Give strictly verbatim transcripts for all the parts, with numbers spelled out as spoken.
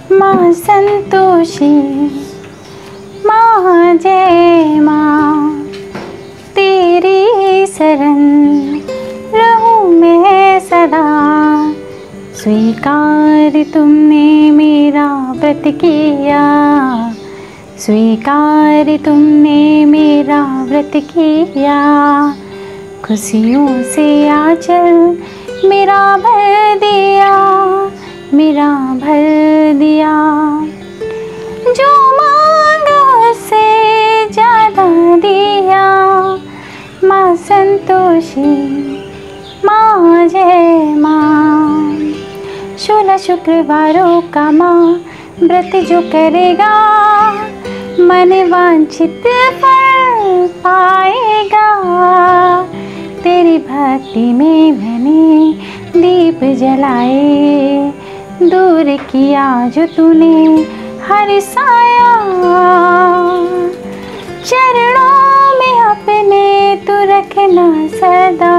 माँ संतोषी, माँ जय माँ, तेरी शरण रहूं मैं सदा। स्वीकार तुमने मेरा व्रत किया, स्वीकार तुमने मेरा व्रत किया। खुशियों से आंचल मेरा भर दिया, मेरा भर दिया। जो मांगा उससे ज़्यादा दिया। माँ संतोषी, माँ जय माँ। सोलह शुक्रवारों का माँ व्रत जो करेगा, मन वांछित फल पाएगा। तेरी भक्ति में मैंने दीप जलाए, दूर किया जो तूने हर साया। चरणों में अपने तू रखना सदा।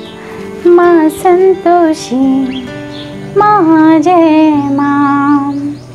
माँ संतोषी, माँ जय माँ।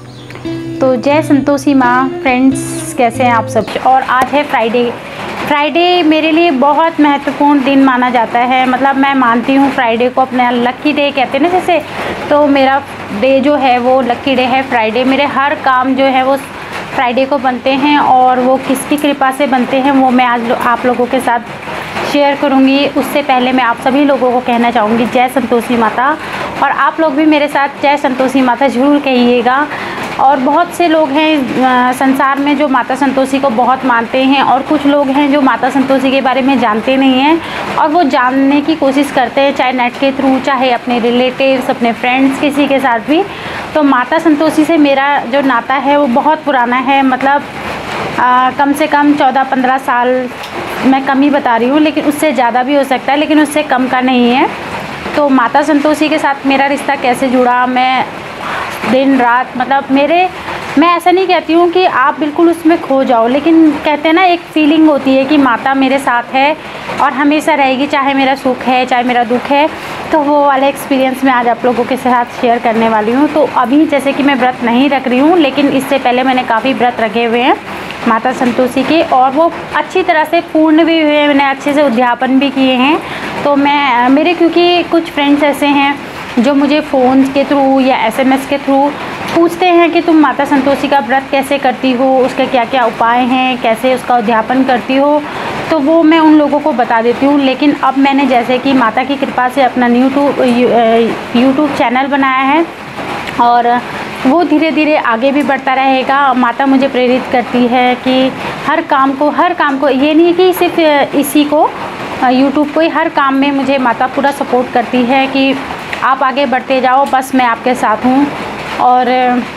तो जय संतोषी माँ। फ्रेंड्स, कैसे हैं आप सब? और आज है फ्राइडे। फ्राइडे मेरे लिए बहुत महत्वपूर्ण दिन माना जाता है। मतलब मैं मानती हूँ फ्राइडे को अपना लकी डे कहते हैं ना जैसे, तो मेरा डे जो है वो लकी डे है फ्राइडे। मेरे हर काम जो है वो फ्राइडे को बनते हैं, और वो किसकी कृपा से बनते हैं वो मैं आज लो, आप लोगों के साथ शेयर करूँगी। उससे पहले मैं आप सभी लोगों को कहना चाहूँगी जय संतोषी माता, और आप लोग भी मेरे साथ जय संतोषी माता ज़रूर कहिएगा। और बहुत से लोग हैं संसार में जो माता संतोषी को बहुत मानते हैं, और कुछ लोग हैं जो माता संतोषी के बारे में जानते नहीं हैं और वो जानने की कोशिश करते हैं, चाहे नेट के थ्रू, चाहे अपने रिलेटिव्स, अपने फ्रेंड्स, किसी के साथ भी। तो माता संतोषी से मेरा जो नाता है वो बहुत पुराना है। मतलब आ, कम से कम चौदह पंद्रह साल, मैं कम ही बता रही हूँ, लेकिन उससे ज़्यादा भी हो सकता है, लेकिन उससे कम का नहीं है। तो माता संतोषी के साथ मेरा रिश्ता कैसे जुड़ा, मैं दिन रात, मतलब मेरे मैं ऐसा नहीं कहती हूँ कि आप बिल्कुल उसमें खो जाओ, लेकिन कहते हैं ना एक फीलिंग होती है कि माता मेरे साथ है और हमेशा रहेगी, चाहे मेरा सुख है चाहे मेरा दुख है। तो वो वाला एक्सपीरियंस मैं आज आप लोगों के साथ शेयर करने वाली हूँ। तो अभी जैसे कि मैं व्रत नहीं रख रही हूँ, लेकिन इससे पहले मैंने काफ़ी व्रत रखे हुए हैं माता संतोषी के, और वो अच्छी तरह से पूर्ण भी हुए हैं, मैंने अच्छे से उद्यापन भी किए हैं। तो मैं मेरे क्योंकि कुछ फ्रेंड्स ऐसे हैं जो मुझे फ़ोन के थ्रू या एसएमएस के थ्रू पूछते हैं कि तुम माता संतोषी का व्रत कैसे करती हो, उसके क्या क्या उपाय हैं, कैसे उसका उद्यापन करती हो। तो वो मैं उन लोगों को बता देती हूँ। लेकिन अब मैंने जैसे कि माता की कृपा से अपना यूट्यूब यूट्यूब चैनल बनाया है, और वो धीरे धीरे आगे भी बढ़ता रहेगा। माता मुझे प्रेरित करती है कि हर काम को हर काम को ये नहीं कि सिर्फ इसी को यूट्यूब को ही, हर काम में मुझे माता पूरा सपोर्ट करती है कि आप आगे बढ़ते जाओ, बस मैं आपके साथ हूँ। और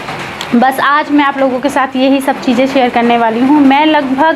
बस आज मैं आप लोगों के साथ यही सब चीज़ें शेयर करने वाली हूँ। मैं लगभग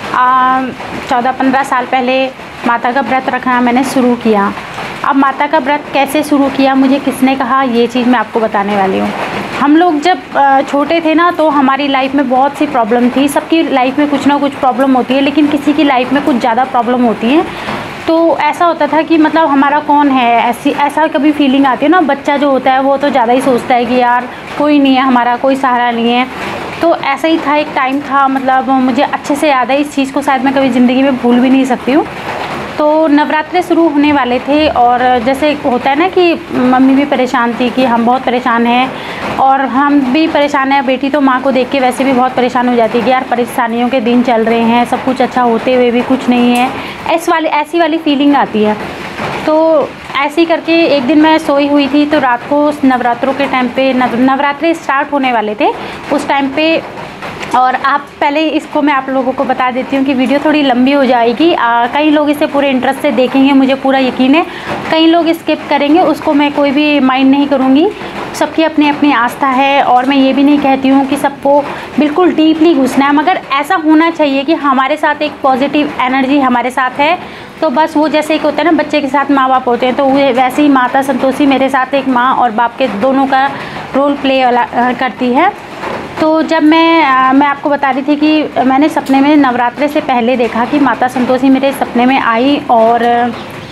चौदह पंद्रह साल पहले माता का व्रत रखना मैंने शुरू किया। अब माता का व्रत कैसे शुरू किया, मुझे किसने कहा, ये चीज़ मैं आपको बताने वाली हूँ। हम लोग जब छोटे थे ना, तो हमारी लाइफ में बहुत सी प्रॉब्लम थी। सबकी लाइफ में कुछ ना कुछ प्रॉब्लम होती है, लेकिन किसी की लाइफ में कुछ ज़्यादा प्रॉब्लम होती है। तो ऐसा होता था कि मतलब हमारा कौन है, ऐसी ऐसा कभी फीलिंग आती है ना। बच्चा जो होता है वो तो ज़्यादा ही सोचता है कि यार कोई नहीं है हमारा, कोई सहारा नहीं है। तो ऐसा ही था, एक टाइम था, मतलब मुझे अच्छे से याद है इस चीज़ को, शायद मैं कभी ज़िंदगी में भूल भी नहीं सकती हूँ। तो नवरात्रे शुरू होने वाले थे, और जैसे होता है ना कि मम्मी भी परेशान थी कि हम बहुत परेशान हैं, और हम भी परेशान हैं। बेटी तो माँ को देख के वैसे भी बहुत परेशान हो जाती है कि यार परेशानियों के दिन चल रहे हैं, सब कुछ अच्छा होते हुए भी कुछ नहीं है, ऐसी वाली ऐसी वाली फीलिंग आती है। तो ऐसे ही करके एक दिन मैं सोई हुई थी, तो रात को नवरात्रों के टाइम पे, नव नवरात्रे स्टार्ट होने वाले थे उस टाइम पे। और आप पहले इसको मैं आप लोगों को बता देती हूँ कि वीडियो थोड़ी लंबी हो जाएगी। आ, कई लोग इसे पूरे इंटरेस्ट से देखेंगे, मुझे पूरा यकीन है। कई लोग स्किप करेंगे, उसको मैं कोई भी माइंड नहीं करूँगी। सबकी अपनी अपनी आस्था है, और मैं ये भी नहीं कहती हूँ कि सबको बिल्कुल डीपली घुसना है, मगर ऐसा होना चाहिए कि हमारे साथ एक पॉजिटिव एनर्जी हमारे साथ है। तो बस वो जैसे एक होता है ना, बच्चे के साथ माँ बाप होते हैं, तो वैसे ही माता संतोषी मेरे साथ एक माँ और बाप के दोनों का रोल प्ले करती है। तो जब मैं मैं आपको बता रही थी कि मैंने सपने में नवरात्रे से पहले देखा कि माता संतोषी मेरे सपने में आई, और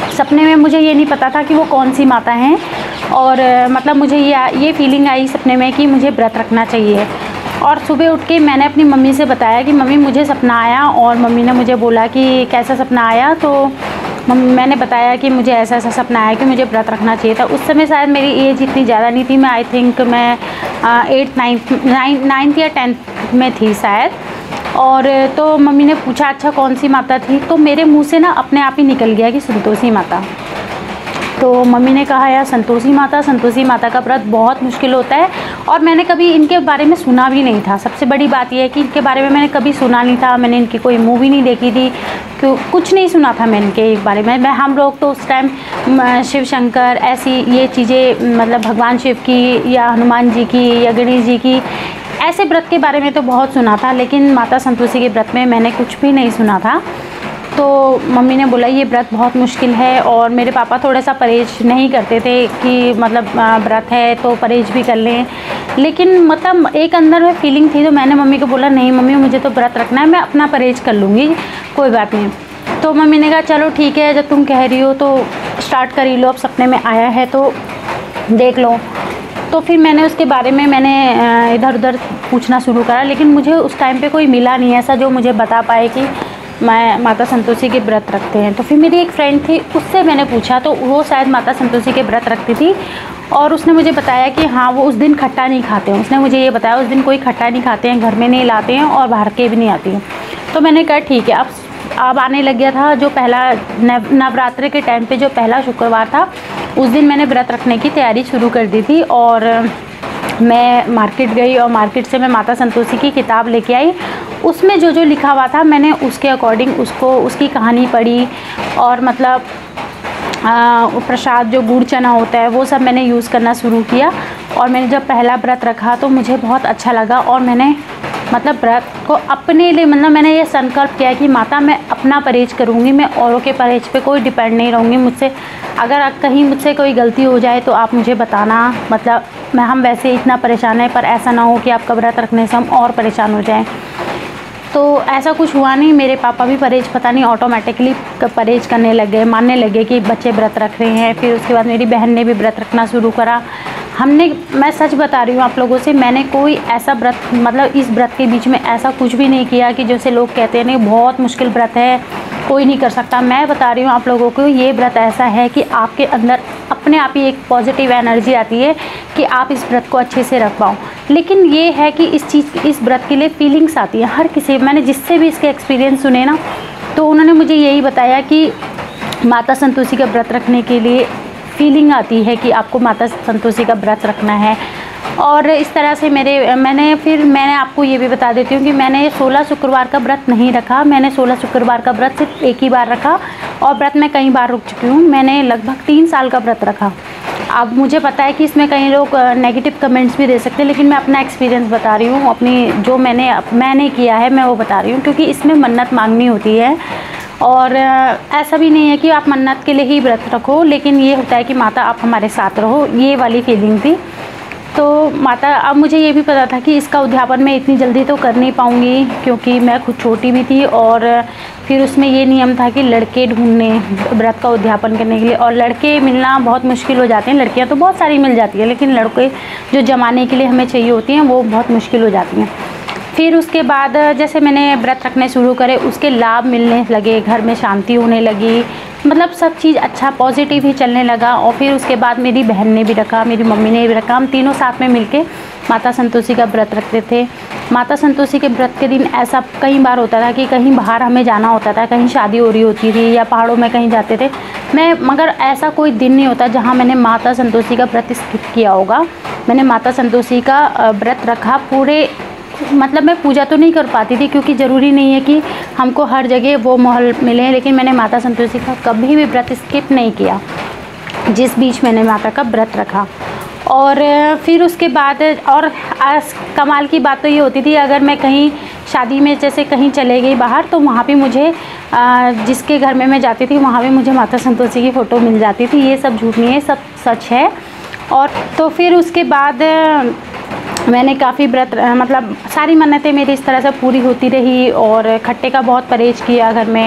सपने में मुझे ये नहीं पता था कि वो कौन सी माता हैं, और मतलब मुझे ये ये फीलिंग आई सपने में कि मुझे व्रत रखना चाहिए। और सुबह उठ के मैंने अपनी मम्मी से बताया कि मम्मी मुझे सपना आया, और मम्मी ने मुझे बोला कि कैसा सपना आया। तो मैंने बताया कि मुझे ऐसा ऐसा सपना आया कि मुझे व्रत रखना चाहिए था। उस समय शायद मेरी एज इतनी ज़्यादा नहीं थी, मैं आई थिंक मैं एट्थ नाइन्थ नाइन नाइन्थ या टेंथ में थी शायद। और तो मम्मी ने पूछा अच्छा कौन सी माता थी, तो मेरे मुंह से ना अपने आप ही निकल गया कि संतोषी माता। तो मम्मी ने कहा यार संतोषी माता संतोषी माता का व्रत बहुत मुश्किल होता है, और मैंने कभी इनके बारे में सुना भी नहीं था। सबसे बड़ी बात यह है कि इनके बारे में मैंने कभी सुना नहीं था, मैंने इनकी कोई मूवी नहीं देखी थी, क्यों कुछ नहीं सुना था मैं इनके बारे में। मैं हम लोग तो उस टाइम शिव शंकर ऐसी ये चीज़ें, मतलब भगवान शिव की या हनुमान जी की या गणेश जी की ऐसे व्रत के बारे में तो बहुत सुना था, लेकिन माता संतोषी के व्रत में मैंने कुछ भी नहीं सुना था। तो मम्मी ने बोला ये व्रत बहुत मुश्किल है, और मेरे पापा थोड़ा सा परहेज नहीं करते थे कि मतलब व्रत है तो परहेज भी कर लें, लेकिन मतलब एक अंदर में फीलिंग थी। तो मैंने मम्मी को बोला नहीं मम्मी मुझे तो व्रत रखना है, मैं अपना परहेज कर लूँगी, कोई बात नहीं। तो मम्मी ने कहा चलो ठीक है, जब तुम कह रही हो तो स्टार्ट कर ही लो, अब सपने में आया है तो देख लो। तो फिर मैंने उसके बारे में मैंने इधर उधर पूछना शुरू करा, लेकिन मुझे उस टाइम पे कोई मिला नहीं ऐसा जो मुझे बता पाए कि मैं माता संतोषी के व्रत रखते हैं। तो फिर मेरी एक फ्रेंड थी, उससे मैंने पूछा, तो वो शायद माता संतोषी के व्रत रखती थी, और उसने मुझे बताया कि हाँ वो उस दिन खट्टा नहीं खाते हैं। उसने मुझे ये बताया उस दिन कोई खट्टा नहीं खाते हैं, घर में नहीं लाते हैं और बाहर के भी नहीं आती हैं। तो मैंने कहा ठीक है। अब अब आने लग गया था जो पहला नव नवरात्रि के टाइम पे जो पहला शुक्रवार था, उस दिन मैंने व्रत रखने की तैयारी शुरू कर दी थी, और मैं मार्केट गई और मार्केट से मैं माता संतोषी की किताब लेके आई। उसमें जो जो लिखा हुआ था मैंने उसके अकॉर्डिंग उसको उसकी कहानी पढ़ी, और मतलब प्रसाद जो गुड़ चना होता है वो सब मैंने यूज़ करना शुरू किया। और मैंने जब पहला व्रत रखा तो मुझे बहुत अच्छा लगा, और मैंने मतलब व्रत को अपने लिए मतलब मैंने ये संकल्प किया कि माता मैं अपना परहेज करूँगी, मैं औरों के परहेज पे कोई डिपेंड नहीं रहूँगी। मुझसे अगर कहीं मुझसे कोई गलती हो जाए तो आप मुझे बताना, मतलब मैं हम वैसे इतना परेशान हैं, पर ऐसा ना हो कि आपका व्रत रखने से हम और परेशान हो जाएं। तो ऐसा कुछ हुआ नहीं, मेरे पापा भी परहेज पता नहीं ऑटोमेटिकली परहेज करने लग गए, मानने लगे कि बच्चे व्रत रख रहे हैं। फिर उसके बाद मेरी बहन ने भी व्रत रखना शुरू करा। हमने मैं सच बता रही हूँ आप लोगों से, मैंने कोई ऐसा व्रत मतलब इस व्रत के बीच में ऐसा कुछ भी नहीं किया कि जैसे लोग कहते हैं नहीं बहुत मुश्किल व्रत है कोई नहीं कर सकता। मैं बता रही हूँ आप लोगों को ये व्रत ऐसा है कि आपके अंदर अपने आप ही एक पॉजिटिव एनर्जी आती है कि आप इस व्रत को अच्छे से रख पाओ। लेकिन ये है कि इस चीज़ इस व्रत के लिए फीलिंग्स आती है हर किसी, मैंने जिससे भी इसके एक्सपीरियंस सुने ना, तो उन्होंने मुझे यही बताया कि माता संतोषी का व्रत रखने के लिए फीलिंग आती है कि आपको माता संतोषी का व्रत रखना है। और इस तरह से मेरे मैंने फिर मैंने आपको ये भी बता देती हूँ कि मैंने सोलह शुक्रवार का व्रत नहीं रखा। मैंने सोलह शुक्रवार का व्रत सिर्फ एक ही बार रखा, और व्रत मैं कई बार रुक चुकी हूँ। मैंने लगभग तीन साल का व्रत रखा। अब मुझे पता है कि इसमें कई लोग नेगेटिव कमेंट्स भी दे सकते हैं, लेकिन मैं अपना एक्सपीरियंस बता रही हूँ, अपनी जो मैंने मैंने किया है मैं वो बता रही हूँ, क्योंकि इसमें मन्नत मांगनी होती है। और ऐसा भी नहीं है कि आप मन्नत के लिए ही व्रत रखो, लेकिन ये होता है कि माता आप हमारे साथ रहो, ये वाली फीलिंग थी। तो माता अब मुझे ये भी पता था कि इसका उद्यापन मैं इतनी जल्दी तो कर नहीं पाऊँगी, क्योंकि मैं खुद छोटी भी थी, और फिर उसमें ये नियम था कि लड़के ढूंढने व्रत का उद्यापन करने के लिए, और लड़के मिलना बहुत मुश्किल हो जाते हैं। लड़कियां तो बहुत सारी मिल जाती है, लेकिन लड़के जो जमाने के लिए हमें चाहिए होती हैं वो बहुत मुश्किल हो जाती हैं। फिर उसके बाद जैसे मैंने व्रत रखने शुरू करे, उसके लाभ मिलने लगे, घर में शांति होने लगी, मतलब सब चीज़ अच्छा पॉजिटिव ही चलने लगा। और फिर उसके बाद मेरी बहन ने भी रखा, मेरी मम्मी ने भी रखा, हम तीनों साथ में मिलके माता संतोषी का व्रत रखते थे। माता संतोषी के व्रत के दिन ऐसा कई बार होता था कि कहीं बाहर हमें जाना होता था, कहीं शादी हो रही होती थी या पहाड़ों में कहीं जाते थे मैं, मगर ऐसा कोई दिन नहीं होता जहाँ मैंने माता संतोषी का व्रत स्किप किया होगा। मैंने माता संतोषी का व्रत रखा पूरे, मतलब मैं पूजा तो नहीं कर पाती थी क्योंकि ज़रूरी नहीं है कि हमको हर जगह वो माहौल मिले, लेकिन मैंने माता संतोषी का कभी भी व्रत स्किप नहीं किया जिस बीच मैंने माता का व्रत रखा। और फिर उसके बाद और आज कमाल की बात तो ये होती थी, अगर मैं कहीं शादी में जैसे कहीं चले गई बाहर, तो वहाँ पे मुझे जिसके घर में मैं जाती थी वहाँ पे मुझे माता संतोषी की फ़ोटो मिल जाती थी। ये सब झूठ नहीं है, सब सच है। और तो फिर उसके बाद मैंने काफ़ी व्रत मतलब सारी मन्नतें मेरी इस तरह से पूरी होती रही, और खट्टे का बहुत परहेज किया घर में,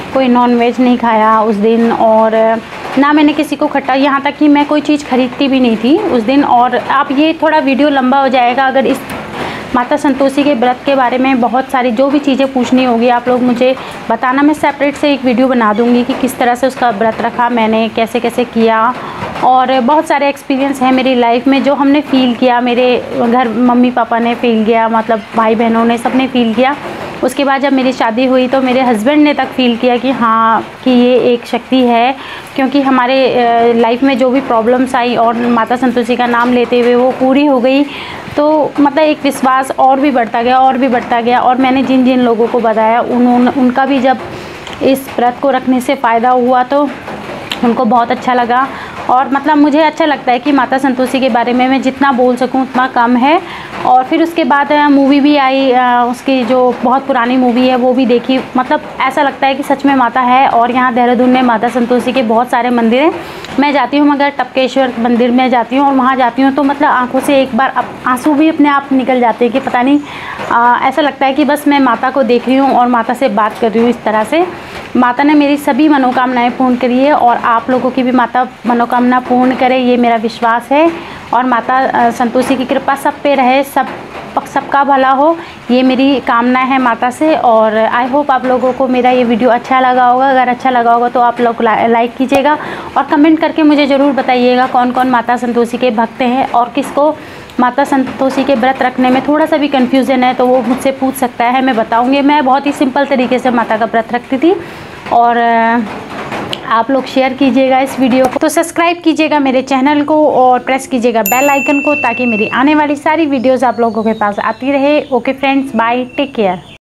कोई नॉन वेज नहीं खाया उस दिन, और ना मैंने किसी को खट्टा, यहाँ तक कि मैं कोई चीज़ खरीदती भी नहीं थी उस दिन। और आप ये थोड़ा वीडियो लंबा हो जाएगा, अगर इस माता संतोषी के व्रत के बारे में बहुत सारी जो भी चीज़ें पूछनी होगी आप लोग मुझे बताना, मैं सेपरेट से एक वीडियो बना दूँगी कि किस तरह से उसका व्रत रखा मैंने, कैसे कैसे किया। और बहुत सारे एक्सपीरियंस हैं मेरी लाइफ में जो हमने फ़ील किया, मेरे घर मम्मी पापा ने फ़ील किया, मतलब भाई बहनों ने, सब ने फ़ील किया। उसके बाद जब मेरी शादी हुई तो मेरे हस्बैंड ने तक फ़ील किया कि हाँ कि ये एक शक्ति है, क्योंकि हमारे लाइफ में जो भी प्रॉब्लम्स आई और माता संतोषी का नाम लेते हुए वो पूरी हो गई। तो मतलब एक विश्वास और भी बढ़ता गया और भी बढ़ता गया। और मैंने जिन जिन लोगों को बताया उन्होंने, उनका भी जब इस व्रत को रखने से फ़ायदा हुआ तो उनको बहुत अच्छा लगा। और मतलब मुझे अच्छा लगता है कि माता संतोषी के बारे में मैं जितना बोल सकूं उतना कम है। और फिर उसके बाद मूवी भी आई, उसकी जो बहुत पुरानी मूवी है वो भी देखी। मतलब ऐसा लगता है कि सच में माता है। और यहाँ देहरादून में माता संतोषी के बहुत सारे मंदिर हैं। मैं जाती हूँ मगर टपकेश्वर मंदिर में जाती हूँ और वहाँ जाती हूँ तो मतलब आंखों से एक बार आंसू भी अपने आप निकल जाते हैं कि पता नहीं, आ, ऐसा लगता है कि बस मैं माता को देख रही हूँ और माता से बात कर रही हूँ। इस तरह से माता ने मेरी सभी मनोकामनाएं पूर्ण करी है और आप लोगों की भी माता मनोकामना पूर्ण करे, ये मेरा विश्वास है। और माता संतोषी की कृपा सब पे रहे, सब सबका भला हो, ये मेरी कामना है माता से। और आई होप आप लोगों को मेरा ये वीडियो अच्छा लगा होगा। अगर अच्छा लगा होगा तो आप लोग लाइक कीजिएगा और कमेंट करके मुझे ज़रूर बताइएगा कौन कौन माता संतोषी के भक्त हैं और किसको माता संतोषी के व्रत रखने में थोड़ा सा भी कन्फ्यूज़न है तो वो मुझसे पूछ सकता है, मैं बताऊँगी। मैं बहुत ही सिंपल तरीके से माता का व्रत रखती थी। और आप लोग शेयर कीजिएगा इस वीडियो को, तो सब्सक्राइब कीजिएगा मेरे चैनल को और प्रेस कीजिएगा बेल आइकन को ताकि मेरी आने वाली सारी वीडियोस आप लोगों के पास आती रहे। Okay friends, bye, take care.